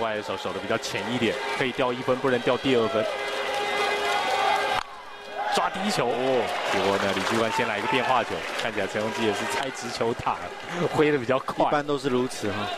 过来的手守的比较前一点，可以掉1分，不能掉第2分。抓低球哦，结果呢，李继官先来一个变化球，看起来陈鏞基也是猜直球打，挥的比较快。 一般都是如此哈。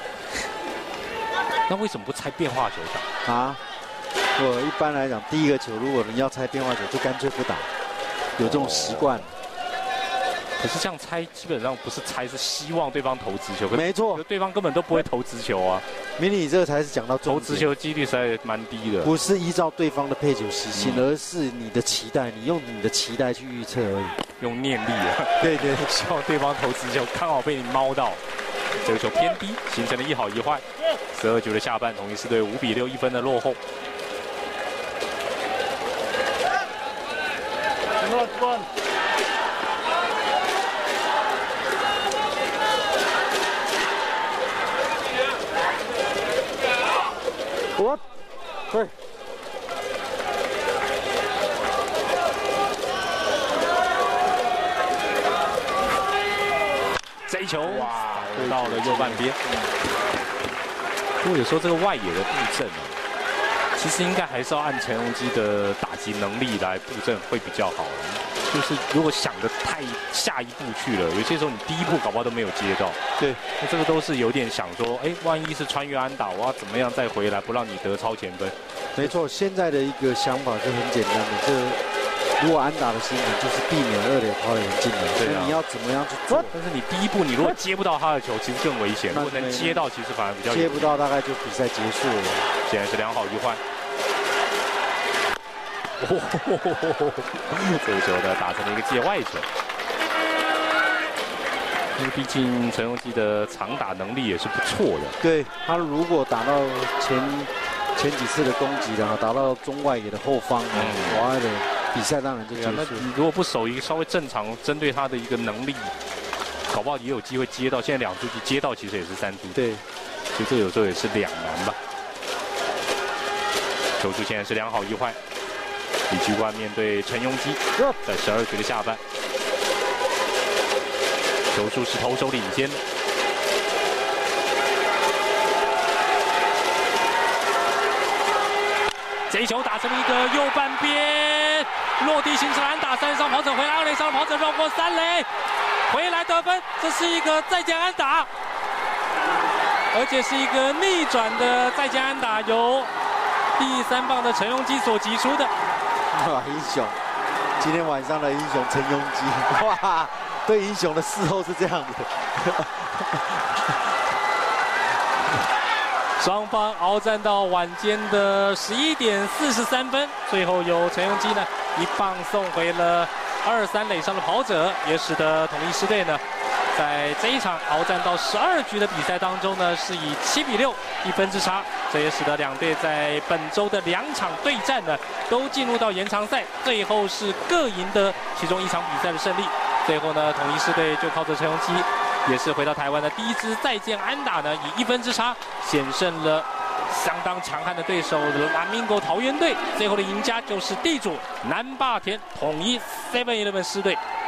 那为什么不猜变化球打？ 啊，我一般来讲，第一个球如果你要猜变化球，就干脆不打，有这种习惯。 可是这样猜基本上不是猜，是希望对方投直球。 没错， 对方根本都不会投直球啊。 迷你这个才是讲到投直球几率实在蛮低的。 不是依照对方的配球习性，而是你的期待，你用你的期待去预测而已。 用念力啊。 对对， 希望对方投直球，刚好被你猫到。这个球偏低，形成了1好1坏。12局的下半，统一狮队5比6，1分的落后。 我，对。 这一球哇，回到了右半边。不过有时候这个外野的布阵啊，其实应该还是要按陈鏞基的打击能力来布阵会比较好。就是如果想得太下一步去了，有些时候你第一步搞不好都没有接到。 对，那这个都是有点想说，哎，万一是穿越安打，我要怎么样再回来，不让你得超前分？ 没错，现在的一个想法是很简单的，如果安打的心情就是避免2垒跑垒进来， 对啊， 你要怎么样去做？ 但是你第一步你如果接不到他的球，其实更危险。如果能接到，其实反而比较接不到，大概就比赛结束了。 现在是2好1坏。这个球呢打成了一个界外球，因为毕竟陈鏞基的长打能力也是不错的。 对，他如果打到前几次的攻击的话，打到中外野的后方，哇的比赛当然就结束。 那你如果不守一个稍微正常针对他的一个能力，搞不好也有机会接到。现在2出局接到其实也是3出。 对， 所以这有时候也是两难吧。球数现在是2好1坏。李继官面对陈鏞基，在12局的下半，球数是投手领先。这一球打成了一个右半边落地形成安打，3上跑者回来，2垒上的跑者绕过3垒，回来得分，这是一个再见安打，而且是一个逆转的再见安打，由第3棒的陈鏞基所击出的。 哇，英雄！今天晚上的英雄陈鏞基，哇，对英雄的伺候是这样的。 双方鏖战到晚间的11点43分，最后由陈鏞基呢一棒送回了2、3垒上的跑者，也使得统一狮队呢在这一场鏖战到12局的比赛当中呢，是以7比61分之差，这也使得两队在本周的2场对战呢都进入到延长赛，最后是各赢得其中1场比赛的胜利。最后呢，统一狮队就靠着陈鏞基，也是回到台湾的第1支再见安打呢，以1分之差险胜了相当强悍的对手蓝明狗桃园队。最后的赢家就是地主南霸天统一 7-11狮队。